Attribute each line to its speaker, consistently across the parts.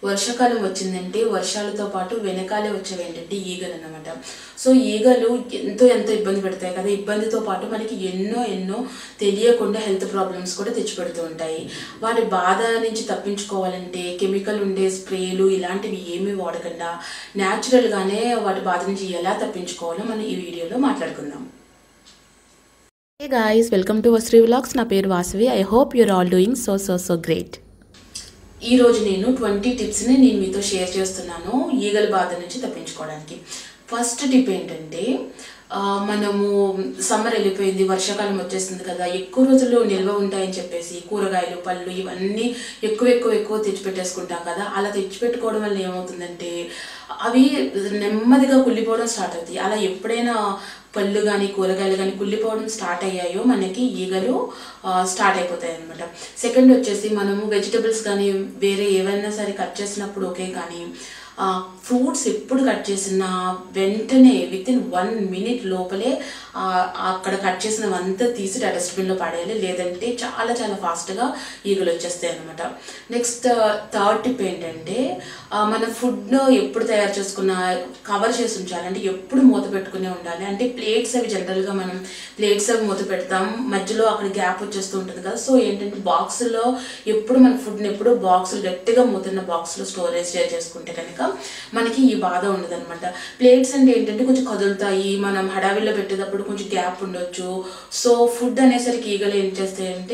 Speaker 1: వర్షాకాలం వచ్చిందంటే వర్షాలతో పాటు వెనకాలే వచ్చేవి ఏంటంటే ఈగలు అన్నమాట. సో ఈగలు ఎంతో ఎంతో ఇబ్బంది పెడతాయి కదా. ఇబ్బందితో పాటు మనకి ఎన్నో తెలియకుండా హెల్త్ ప్రాబ్లమ్స్ కూడా తెచ్చిపెడుతూ ఉంటాయి. వాటి బాధ నుంచి తప్పించుకోవాలంటే కెమికల్ ఉండే స్ప్రేలు ఇలాంటివి ఏమీ వాడకుండా న్యాచురల్గానే వాటి బాధ నుంచి ఎలా తప్పించుకోవాలో మనం ఈ వీడియోలో మాట్లాడుకుందాం. Hey guys, welcome to Vastri vlogs. నా పేరు Vasavi. I hope your all doing so great. ఈరోజు నేను 20 టిప్స్ని నేను మీతో షేర్ చేస్తున్నాను ఈగల బాధ నుంచి తప్పించుకోవడానికి. ఫస్ట్ టిప్ ఏంటంటే, మనము సమ్మర్ వెళ్ళిపోయింది, వర్షాకాలం వచ్చేస్తుంది కదా, ఎక్కువ రోజులు నిల్వ ఉంటాయని చెప్పేసి కూరగాయలు పళ్ళు ఇవన్నీ ఎక్కువ తెచ్చిపెట్టేసుకుంటాం కదా. అలా తెచ్చిపెట్టుకోవడం వల్ల ఏమవుతుందంటే అవి నెమ్మదిగా కుళ్ళిపోవడం స్టార్ట్ అవుతాయి. అలా ఎప్పుడైనా పళ్ళు కానీ కూరగాయలు కానీ కుళ్ళిపోవడం స్టార్ట్ అయ్యాయో మనకి ఈగలు స్టార్ట్ అయిపోతాయి అనమాట. సెకండ్ వచ్చేసి, మనము వెజిటబుల్స్ కానీ వేరే ఏవైనా సరే కట్ చేసినప్పుడు ఓకే, కానీ ఫ్రూట్స్ ఎప్పుడు కట్ చేసిన వెంటనే వితిన్ 1 minute లోపలే అక్కడ కట్ చేసినవంతా తీసి డస్ట్బిన్లో పడేయాలి, లేదంటే చాలా ఫాస్ట్గా ఈగలు వచ్చేస్తాయి అనమాట. నెక్స్ట్ థర్డ్ టిప్ ఏంటంటే, మన ఫుడ్ ఎప్పుడు తయారు చేసుకున్న కవర్ చేసి ఉంచాలి, అంటే ఎప్పుడు మూత పెట్టుకునే ఉండాలి. అంటే ప్లేట్స్ అవి జనరల్గా మనం ప్లేట్స్ అవి మూత పెడతాం, మధ్యలో అక్కడ గ్యాప్ వచ్చేస్తూ ఉంటుంది కదా. సో ఏంటంటే బాక్సులో ఎప్పుడు మన ఫుడ్ని ఎప్పుడు బాక్సులు గట్టిగా మూతున్న బాక్స్లో స్టోరేజ్ చేసుకుంటే కనుక మనకి ఈ బాధ ఉండదు అనమాట. ప్లేట్స్ అంటే ఏంటంటే కొంచెం కదులుతాయి, మనం హడావిల్లో పెట్టేటప్పుడు కొంచెం గ్యాప్ ఉండొచ్చు. సో ఫుడ్ అనేసరికి ఈగలు ఏం చేస్తాయంటే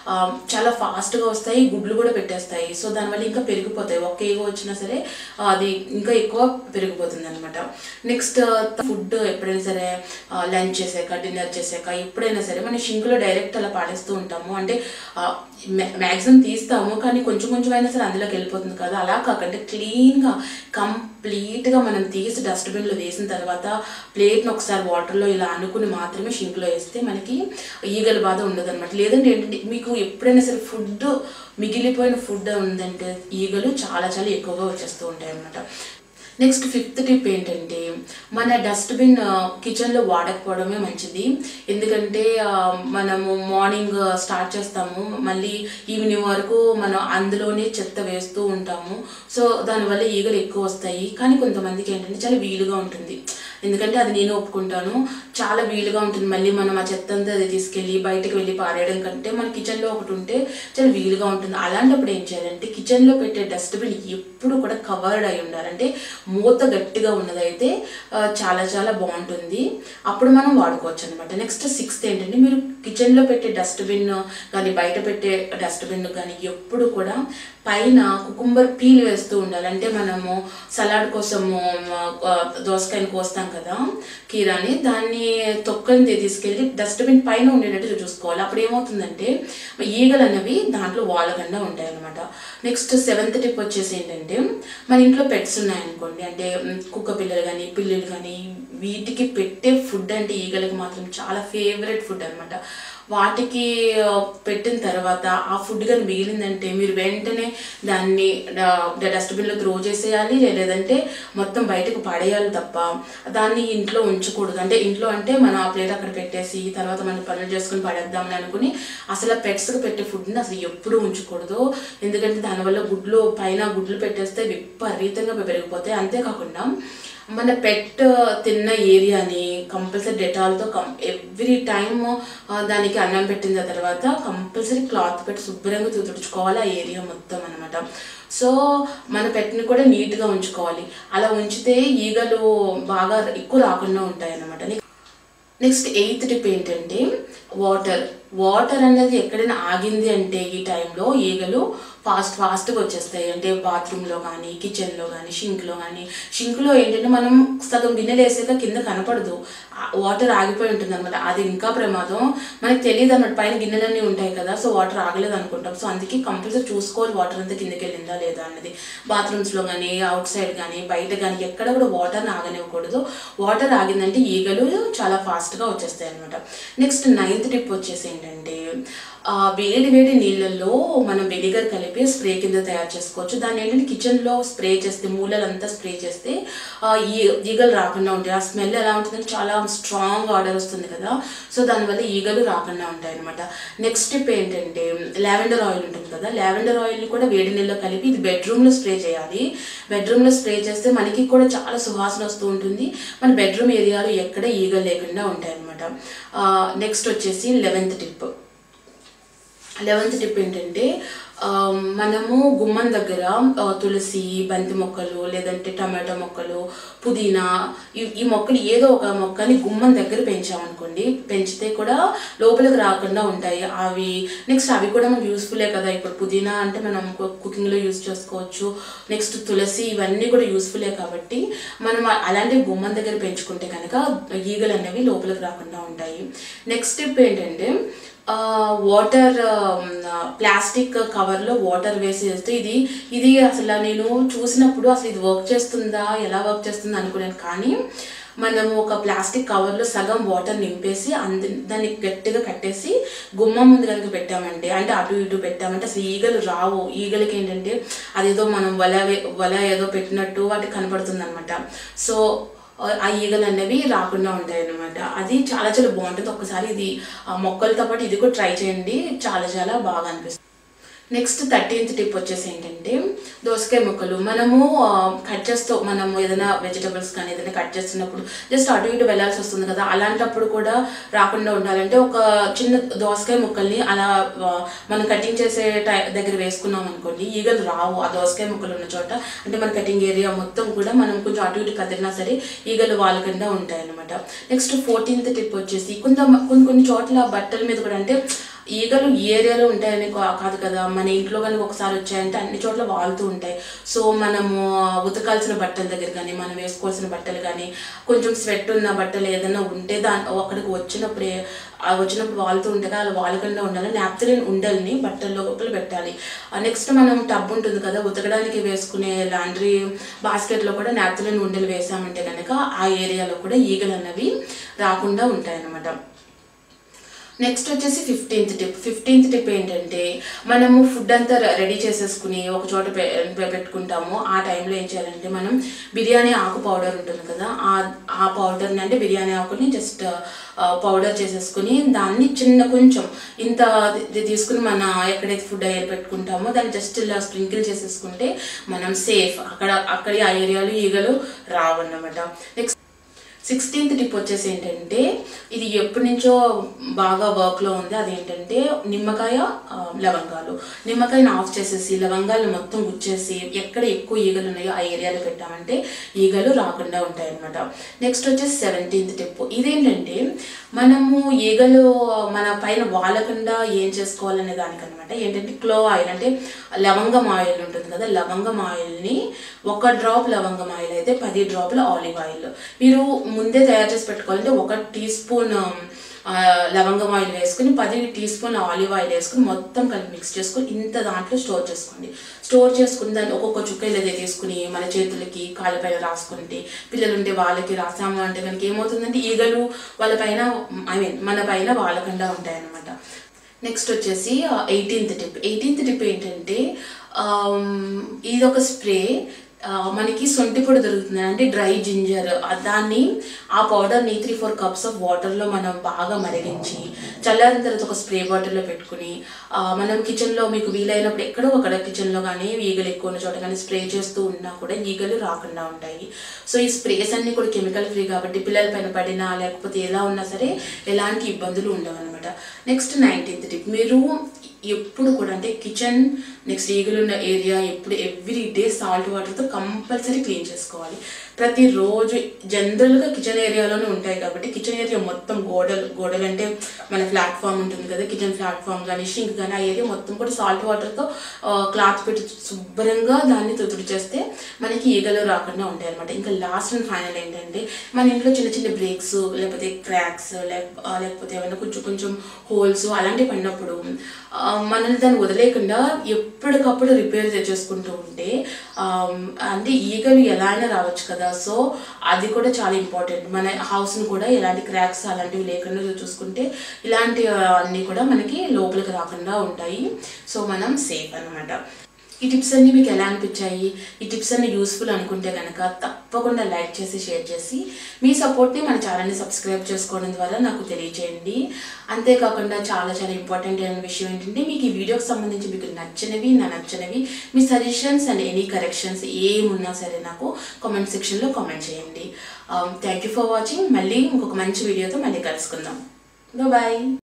Speaker 1: చాలా ఫాస్ట్గా వస్తాయి, గుడ్లు కూడా పెట్టేస్తాయి. సో దానివల్ల ఇంకా పెరిగిపోతాయి. ఒక్క ఈగ వచ్చినా సరే అది ఇంకా ఎక్కువ పెరిగిపోతుంది అనమాట. నెక్స్ట్ ఫుడ్ ఎప్పుడైనా సరే లంచ్ చేసాక డిన్నర్ చేసాక ఎప్పుడైనా సరే మనం షింక్లో డైరెక్ట్ అలా పాడేస్తూ ఉంటాము. అంటే మ్యాక్సిమం తీస్తాము, కానీ కొంచెం అయినా సరే అందులోకి వెళ్ళిపోతుంది కదా. అలా కాకుండా క్లీన్గా కంప్లీట్గా మనం తీసి డస్ట్బిన్లో వేసిన తర్వాత ప్లేట్ని ఒకసారి వాటర్లో ఇలా అనుకుని మాత్రమే షింక్లో వేస్తే మనకి ఈగల బాధ ఉండదు అనమాట. లేదంటే ఏంటంటే మీకు ఎప్పుడైనా సరే ఫుడ్ మిగిలిపోయిన ఫుడ్ ఉందంటే ఈగలు చాలా ఎక్కువగా వచ్చేస్తూ ఉంటాయి అన్నమాట. నెక్స్ట్ ఫిఫ్త్ టిప్ ఏంటంటే, మన డస్ట్బిన్ కిచెన్లో వాడకపోవడమే మంచిది. ఎందుకంటే మనము మార్నింగ్ స్టార్ట్ చేస్తాము, మళ్ళీ ఈవినింగ్ వరకు మనం అందులోనే చెత్త వేస్తూ ఉంటాము. సో దానివల్ల ఈగలు ఎక్కువ వస్తాయి. కానీ కొంతమందికి ఏంటంటే చాలా వీలుగా ఉంటుంది, ఎందుకంటే అది నేను ఒప్పుకుంటాను, చాలా వీలుగా ఉంటుంది. మళ్ళీ మనం ఆ చెత్త అంతా అది తీసుకెళ్ళి బయటకు వెళ్ళి పారేయడం కంటే మన కిచెన్లో ఒకటి ఉంటే చాలా వీలుగా ఉంటుంది. అలాంటప్పుడు ఏం చేయాలంటే, కిచెన్లో పెట్టే డస్ట్బిన్ ఎప్పుడు కూడా కవర్డ్ అయి ఉండాలంటే మూత గట్టిగా ఉన్నదైతే చాలా బాగుంటుంది, అప్పుడు మనం వాడుకోవచ్చు అనమాట. నెక్స్ట్ సిక్స్త్ ఏంటంటే, మీరు కిచెన్లో పెట్టే డస్ట్బిన్ కానీ బయట పెట్టే డస్ట్బిన్ కానీ ఎప్పుడు కూడా పైన కుకుంబర్ పీల్ వేస్తూ ఉండాలి. అంటే మనము సలాడ్ కోసము దోసకాయని కోస్తాం కదా, కీరాని, దాన్ని తొక్కని తీసుకెళ్ళి డస్ట్బిన్ పైన ఉండేటట్టు చూసుకోవాలి. అప్పుడు ఏమవుతుందంటే ఈగలు అనేవి దాంట్లో వాలకుండా ఉంటాయి అనమాట. నెక్స్ట్ సెవెంత్ టిప్ వచ్చేసి ఏంటంటే, మన ఇంట్లో పెట్స్ ఉన్నాయనుకోండి, అంటే కుక్క పిల్లలు కానీ పిల్లులు కానీ, వీటికి పెట్టే ఫుడ్ అంటే ఈగలకు మాత్రం చాలా ఫేవరెట్ ఫుడ్ అనమాట. వాటికి పెట్టిన తర్వాత ఆ ఫుడ్ కానీ మిగిలిందంటే మీరు వెంటనే దాన్ని డస్ట్బిన్లో త్రో చేసేయాలి, లేదంటే మొత్తం బయటకు పడేయాలి తప్ప దాన్ని ఇంట్లో ఉంచకూడదు. అంటే ఇంట్లో అంటే మనం ఆ ప్లేట్ అక్కడ పెట్టేసి తర్వాత మనం పనులు చేసుకుని పడేద్దామని అనుకుని అసలు పెట్స్కి పెట్టే ఫుడ్ని అసలు ఎప్పుడూ ఉంచకూడదు. ఎందుకంటే దానివల్ల పైన గుడ్లు పెట్టేస్తే విపరీతంగా పెరిగిపోతాయి. అంతేకాకుండా మన పెట్ తిన్న ఏరియాని కంపల్సరీ డెటాల్తో ఎవ్రీ టైమ్ దానికి అన్నం పెట్టిన తర్వాత కంపల్సరీ క్లాత్ పెట్టి శుభ్రంగా తుడుచుకోవాలి ఆ ఏరియా మొత్తం అనమాట. సో మన పెట్ని కూడా నీట్గా ఉంచుకోవాలి. అలా ఉంచితే ఈగలు బాగా ఎక్కువ రాకుండా ఉంటాయి అన్నమాట. నెక్స్ట్ ఎయిత్ టిప్ ఏంటంటే, వాటర్ అనేది ఎక్కడైనా ఆగింది అంటే ఈ టైంలో ఈగలు ఫాస్ట్గా వచ్చేస్తాయి. అంటే బాత్రూంలో కానీ కిచెన్లో కానీ షింక్లో ఏంటంటే మనం సగం గిన్నెలు వేసాక కింద కనపడదు, వాటర్ ఆగిపోయి ఉంటుంది అనమాట. అది ఇంకా ప్రమాదం, మనకి తెలియదు అన్నమాట. పైన గిన్నెలన్నీ ఉంటాయి కదా, సో వాటర్ ఆగలేదు అనుకుంటాం. సో అందుకే కంపల్సరీ చూసుకోవాలి వాటర్ అంతా కిందకి వెళ్ళిందా లేదా అన్నది. బాత్రూమ్స్లో కానీ అవుట్ సైడ్ కానీ బయట కానీ ఎక్కడ కూడా వాటర్ని ఆగనివ్వకూడదు. వాటర్ ఆగిందంటే ఈగలు చాలా ఫాస్ట్గా వచ్చేస్తాయి అనమాట. నెక్స్ట్ 9th టిప్ వచ్చేసి ఏంటంటే, వేడి నీళ్ళల్లో మనం వెనిగర్ కలిపి కలిపి స్ప్రే కింద తయారు చేసుకోవచ్చు. దాన్ని ఏంటంటే కిచెన్లో స్ప్రే చేస్తే, మూలలంతా స్ప్రే చేస్తే ఈగలు రాకుండా ఉంటాయి. ఆ స్మెల్ ఎలా ఉంటుందంటే చాలా స్ట్రాంగ్ ఆర్డర్ వస్తుంది కదా, సో దానివల్ల ఈగలు రాకుండా ఉంటాయి అనమాట. నెక్స్ట్ టిప్ ఏంటంటే లావెండర్ ఆయిల్ ఉంటుంది కదా, లావెండర్ ఆయిల్ని కూడా వేడి నీళ్ళలో కలిపి ఇది బెడ్రూమ్లో స్ప్రే చేయాలి. బెడ్రూమ్లో స్ప్రే చేస్తే మనకి కూడా చాలా సువాసన వస్తూ ఉంటుంది. మన బెడ్రూమ్ ఏరియాలో ఎక్కడ ఈగలు లేకుండా ఉంటాయి అనమాట. నెక్స్ట్ వచ్చేసి 11th టిప్ ఏంటంటే మనము గుమ్మం దగ్గర తులసి, బంతి మొక్కలు, లేదంటే టమాటో మొక్కలు, పుదీనా, ఈ మొక్కలు ఏదో ఒక మొక్కని గుమ్మం దగ్గర పెంచామనుకోండి, పెంచితే కూడా లోపలికి రాకుండా ఉంటాయి అవి. నెక్స్ట్ అవి కూడా మనకు యూస్ఫుల్లే కదా. ఇప్పుడు పుదీనా అంటే మనం కుకింగ్లో యూజ్ చేసుకోవచ్చు. నెక్స్ట్ తులసి, ఇవన్నీ కూడా యూస్ఫుల్లే కాబట్టి మనం అలాంటివి గుమ్మం దగ్గర పెంచుకుంటే కనుక ఈగలు అనేవి లోపలికి రాకుండా ఉంటాయి. నెక్స్ట్ టిప్ ఏంటంటే వాటర్, ప్లాస్టిక్ కవర్లో వాటర్ వేసి చేస్తే ఇది అసలు నేను చూసినప్పుడు అసలు ఇది వర్క్ చేస్తుందా, ఎలా వర్క్ చేస్తుందా అనుకున్నాను. కానీ మనము ఒక ప్లాస్టిక్ కవర్లో సగం వాటర్ నింపేసి దాన్ని గట్టిగా కట్టేసి గుమ్మం ముందు కనుక పెట్టామంటే, అంటే అటు ఇటు పెట్టామంటే అసలు ఈగలు రావు. ఈగలకి ఏంటంటే అదేదో మనం వల ఏదో పెట్టినట్టు వాటికి కనపడుతుంది అనమాట. సో ఆ ఈగలు అనేవి రాకుండా ఉంటాయి అన్నమాట. అది చాలా చాలా బాగుంటుంది. ఒక్కసారి ఇది మొక్కలతో పాటు ఇది కూడా ట్రై చేయండి, చాలా చాలా బాగా అనిపిస్తుంది. నెక్స్ట్ 13th టిప్ వచ్చేసి ఏంటంటే దోసకాయ ముక్కలు మనము కట్ చేస్తూ, మనము ఏదైనా వెజిటబుల్స్ కానీ ఏదైనా కట్ చేస్తున్నప్పుడు జస్ట్ అటు ఇటు వెళ్ళాల్సి వస్తుంది కదా, అలాంటప్పుడు కూడా రాకుండా ఉండాలంటే ఒక చిన్న దోసకాయ ముక్కల్ని అలా మనం కటింగ్ చేసే దగ్గర వేసుకున్నాం అనుకోండి, ఈగలు రావు. ఆ దోసకాయ ముక్కలు ఉన్న చోట, అంటే మన కటింగ్ ఏరియా మొత్తం కూడా మనం కొంచెం అటు ఇటు కదిలినా సరే ఈగలు వాళ్ళకుండా ఉంటాయి అనమాట. నెక్స్ట్ 14th టిప్ వచ్చేసి కొన్ని చోట్ల బట్టల మీద కూడా, అంటే ఈగలు ఈ ఏరియాలో ఉంటాయని కాదు కదా, మన ఇంట్లో కనుక ఒకసారి వచ్చాయంటే అన్ని చోట్ల వాళ్తూ ఉంటాయి. సో మనము ఉతకాల్సిన బట్టల దగ్గర కానీ, మనం వేసుకోవాల్సిన బట్టలు కానీ, కొంచెం స్వెట్ ఉన్న బట్టలు ఏదైనా ఉంటే అక్కడికి వచ్చినప్పుడు వాళ్తూ ఉంటాయి కదా, అలా వాలకుండా ఉండాలి. నాప్థలిన్ ఉండల్ని బట్టల లోపల పెట్టాలి. నెక్స్ట్ మనం టబ్ ఉంటుంది కదా, ఉతకడానికి వేసుకునే లాండ్రీ బాస్కెట్లో కూడా నాప్థలిన్ ఉండలు వేసామంటే కనుక ఆ ఏరియాలో కూడా ఈగలు అన్నవి రాకుండా ఉంటాయి అన్నమాట. నెక్స్ట్ వచ్చేసి 15th టిప్ ఏంటంటే మనము ఫుడ్ అంతా రెడీ చేసేసుకుని ఒక చోట పెట్టుకుంటాము. ఆ టైంలో ఏం చేయాలంటే మనం బిర్యానీ ఆకు పౌడర్ ఉంటుంది కదా, ఆ పౌడర్ని, అంటే బిర్యానీ ఆకుని జస్ట్ పౌడర్ చేసేసుకుని దాన్ని కొంచెం ఇంత తీసుకుని మన ఎక్కడైతే ఫుడ్ అయ్యే పెట్టుకుంటామో దాన్ని జస్ట్ ఇలా స్ప్రింకిల్ చేసేసుకుంటే మనం సేఫ్. అక్కడ ఆ ఏరియాలో ఈగలు రావన్నమాట. నెక్స్ట్ 16th టిప్ వచ్చేసి ఏంటంటే ఇది ఎప్పటి నుంచో బాగా వర్క్లో ఉంది. అదేంటంటే నిమ్మకాయని ఆఫ్ చేసేసి లవంగాలను మొత్తం గుచ్చేసి ఎక్కడ ఎక్కువ ఈగలు ఉన్నాయో ఆ ఏరియాలో పెట్టామంటే ఈగలు రాకుండా ఉంటాయి అన్నమాట. నెక్స్ట్ వచ్చేసి 17th టిప్. ఇదేంటంటే మనము ఈగలు మన పైన వాలకుండా ఏం చేసుకోవాలనే దానికనమాట. ఏంటంటే క్లోవ్ ఆయిల్, అంటే లవంగం ఆయిల్ ఉంటుంది కదా, లవంగం ఆయిల్ని 1 డ్రాప్ లవంగం ఆయిల్ అయితే 10 డ్రాపుల ఆలివ్ ఆయిల్ మీరు ముందే తయారు చేసి పెట్టుకోవాలంటే 1 టీ స్పూన్ లవంగం ఆయిల్ వేసుకుని 10 టీ స్పూన్ ఆలివ్ ఆయిల్ వేసుకుని మొత్తం కలిపి మిక్స్ చేసుకుని ఇంత దాంట్లో స్టోర్ చేసుకోండి. స్టోర్ చేసుకుని దాన్ని ఒక్కొక్క చుక్క ఇలాగే తీసుకుని మన చేతులకి కాళ్ళపైన రాసుకుంటే, పిల్లలు ఉంటే వాళ్ళకి రాసాము అంటే కనుక ఏమవుతుందంటే ఈగలు వాళ్ళ పైన, మన పైన వాళ్ళకుండా ఉంటాయన్నమాట. నెక్స్ట్ వచ్చేసి 18th టిప్ ఏంటంటే ఇది ఒక స్ప్రే. మనకి సొంటి పొడి దొరుకుతుంది, అంటే డ్రై జింజర్. దాన్ని ఆ పౌడర్ని 3-4 కప్స్ ఆఫ్ వాటర్లో మనం బాగా మరిగించి చల్లారిన తర్వాత ఒక స్ప్రే బాటిల్లో పెట్టుకుని మనం కిచెన్లో మీకు వీలైనప్పుడు ఎక్కడో అక్కడ కిచెన్లో కానీ ఈగలు ఎక్కువ ఉన్న చోట కానీ స్ప్రే చేస్తూ ఉన్నా కూడా ఈగలు రాకుండా ఉంటాయి. సో ఈ స్ప్రేస్ అన్నీ కూడా కెమికల్ ఫ్రీ కాబట్టి పిల్లల పైన పడినా లేకపోతే ఎలా ఉన్నా సరే ఎలాంటి ఇబ్బందులు ఉండవు అనమాట. Next 19th tip. మీరు ఎప్పుడు కూడా, అంటే కిచెన్ నెక్స్ట్ ఈగలున్న ఏరియా ఎవ్రీ డే సాల్ట్ వాటర్తో కంపల్సరీ క్లీన్ చేసుకోవాలి. ప్రతిరోజు జనరల్గా కిచెన్ ఏరియాలోనే ఉంటాయి కాబట్టి కిచెన్ ఏరియా మొత్తం గోడలు అంటే మన ప్లాట్ఫామ్ ఉంటుంది కదా, కిచెన్ ప్లాట్ఫామ్ కానీ షింక్ కానీ ఆ ఏరియా మొత్తం కూడా సాల్ట్ వాటర్తో క్లాత్ పెట్టి శుభ్రంగా దాన్ని తుడి చేస్తే మనకి ఈగలు రాకుండా ఉంటాయి అనమాట. ఇంకా లాస్ట్ అండ్ ఫైనల్ ఏంటంటే మన ఇంట్లో చిన్న చిన్న బ్రేక్స్ లేకపోతే క్రాక్స్ లేకపోతే ఏమైనా కొంచెం హోల్స్ అలాంటివి పడినప్పుడు మనల్ని దాన్ని వదిలేకుండా ఎప్పటికప్పుడు రిపేర్ చేసుకుంటూ ఉంటే, అంటే ఈగలు ఎలా అయినా రావచ్చు కదా, సో అది కూడా చాలా ఇంపార్టెంట్. మన హౌస్ని కూడా ఎలాంటి క్రాక్స్ అలాంటివి లేకుండా చూసుకుంటే ఇలాంటి అన్నీ కూడా మనకి లోపలికి రాకుండా ఉంటాయి. సో మనం సేఫ్ అన్నమాట. ఈ టిప్స్ అన్నీ మీకు ఎలా అనిపించాయి? ఈ టిప్స్ అన్ని యూస్ఫుల్ అనుకుంటే కనుక తప్పకుండా లైక్ చేసి షేర్ చేసి మీ సపోర్ట్ని మన ఛానల్ని సబ్స్క్రైబ్ చేసుకోవడం ద్వారా నాకు తెలియజేయండి. అంతేకాకుండా చాలా చాలా ఇంపార్టెంట్ అయిన విషయం ఏంటంటే మీకు ఈ వీడియోకి సంబంధించి మీకు నచ్చినవి నచ్చనివి మీ సజెషన్స్ అండ్ ఎనీ కరెక్షన్స్ ఏమున్నా సరే నాకు కామెంట్ సెక్షన్లో కామెంట్ చేయండి. Thank you for watching. మళ్ళీ ఇంకొక మంచి వీడియోతో మళ్ళీ కలుసుకుందాం. బాయ్.